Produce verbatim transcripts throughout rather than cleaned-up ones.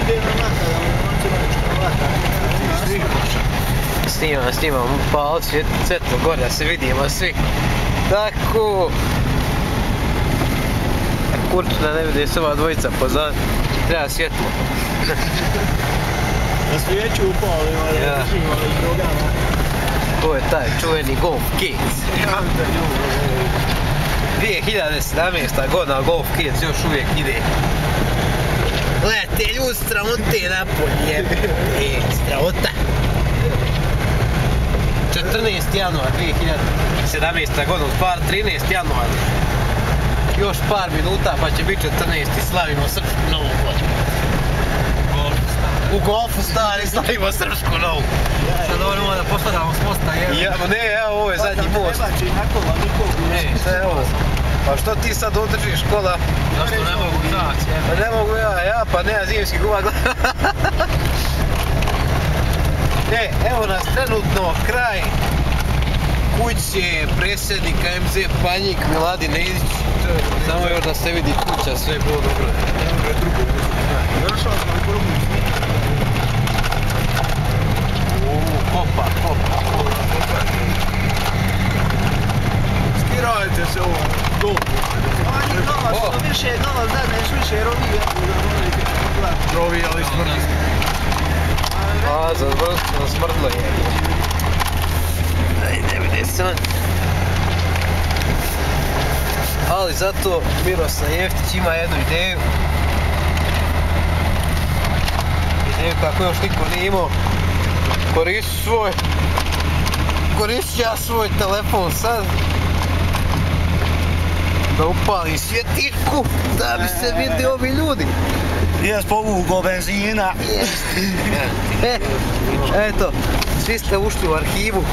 idemo nakada, on će nam što vata. Snimam, snimam, upao svetlo gore da se vidimo svi. Tako. Kurčina ne vidi se ova dvojica pozad. Treba svjetlo. Na svijeću upalimo, da držimo već drugama. To je taj čuveni Golf Kids. dvije hiljade sedamnaesta godina Golf Kids još uvijek ide. Gledajte ljudi, stramote napolje. E, stramota. četrnaesti januar dvije hiljade sedamnaesta godina, par trinaesti januar. Još par minuta pa će biti četrnaesti, slavimo srpsku novu godinu. U golfu stari slavimo srpsku novu. Sad ovo da posladamo s mosta, jel? Ne, evo ovo je zadnji most. Pa da na kola nikog ne, šta je ovo? Pa što ti sad održiš kola? Zašto ne mogu zaći? Pa ne mogu ja, ja pa nema zimskih guma. E, evo nas trenutno kraj kuće predsjednika em ze Panjik Miladin Nedić. Samo još da se vidi kuća, sve je bilo dobro. Završao sam u prvom snimku. Uuu, kopa, kopa, kopa. Skirajte se ovo, dolu. On je nova, što više je nova, zadneš više rovi, rovi, ali smrdi. A, za smrdlo je. Ajde, vidi se on. Ali zato Miroslav Jeftić ima jednu ideju. Ideju kako još niko nije imao. Koristit svoj... Koristit ja svoj telefon sad. Da upalim svjetiljku, da bi se vidi ovi ljudi. Jes povugo benzina. E, eto, svi ste ušli u arhivu.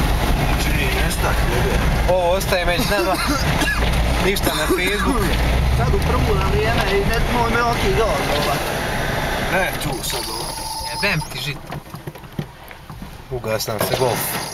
Ovo ostaje među nama. Ništa na Facebooku. Sad u prvu na vrijeme i ne moj me oki gol. Ne, tu sad ovo. Jebem ti žit. Ugas nam se golf.